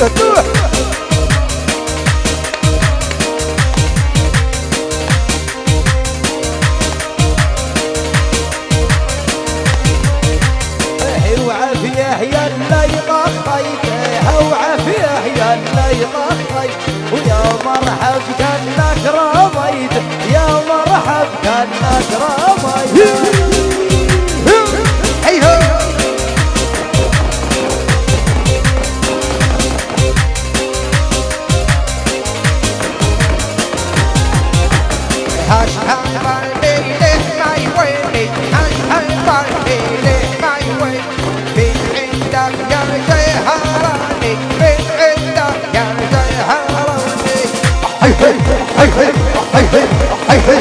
ويا مرحب كأنك رميت يا مرحب كأنك رميت هيهو hush hush baby let my way hush hush baby let my way من عندك يا جيهراني من عندك يا جيهراني هي هي هي هي هي هي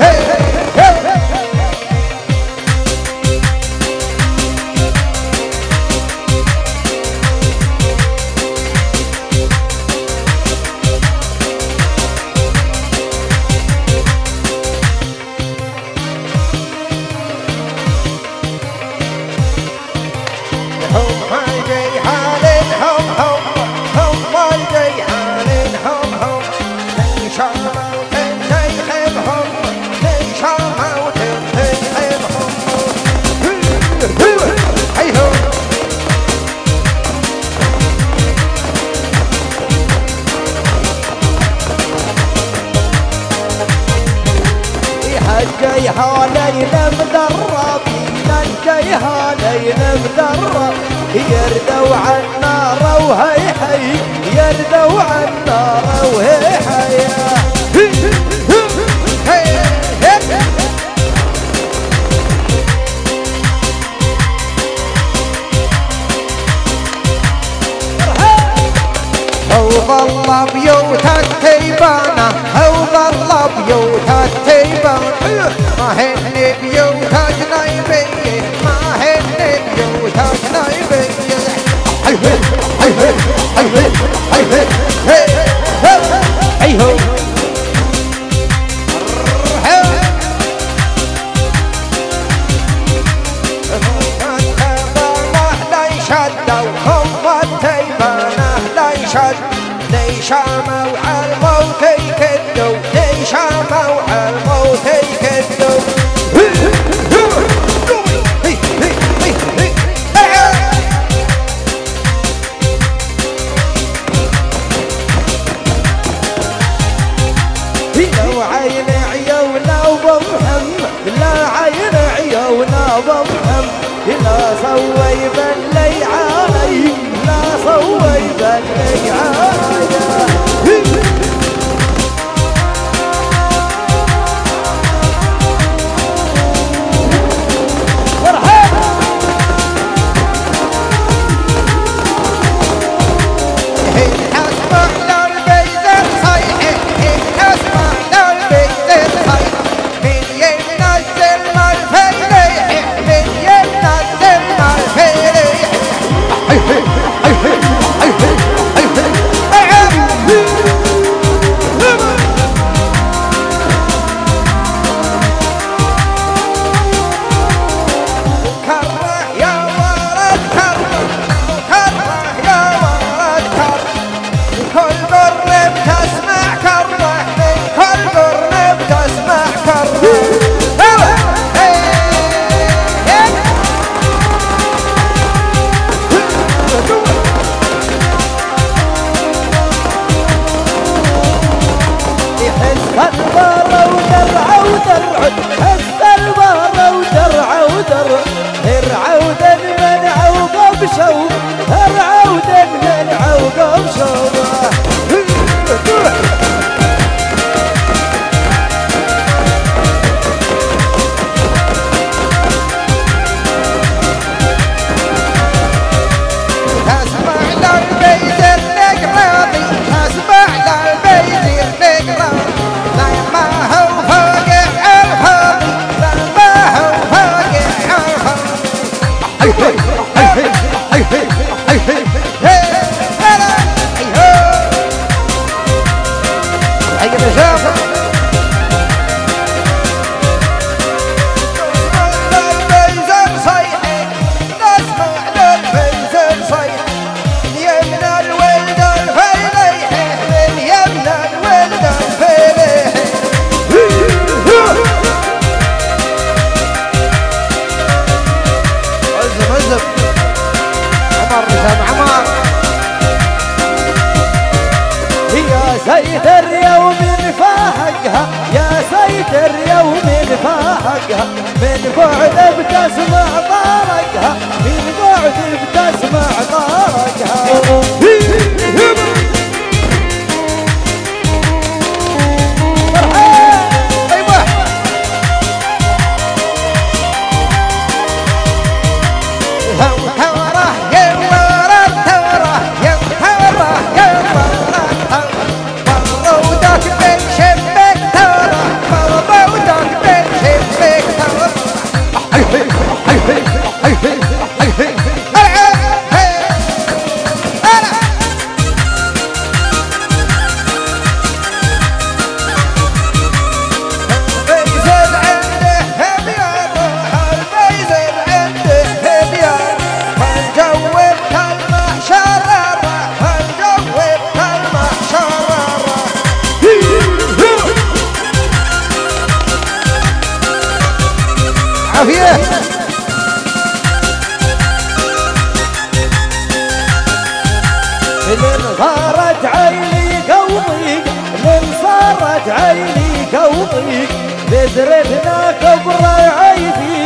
جيهانينا مدربين الجيهانينا مدرب يردوا عالنار وهي حي يردوا عالنار وهي حي وظل بيوت التيبانة وظل بيوت التيبانة ما هن بيوت جنيبية ما هن بيوت جنيبية هي هي هي هي هي هي هي شاموا عالموت يكدوا شاموا عالموت يكدوا لو عين عيونا وبفهم لا عين عيونا وبفهم لا سوي بلي عاي لا سوي بلي عاي سيتر يوم فاهقها يا سيتر يوم فاهقها من بعد بتسمع طارقها من بعد بتسمع طارقها لنصارت عيني قوضيق لنصارت عيني قوضيق بدرتنا كبر عيدي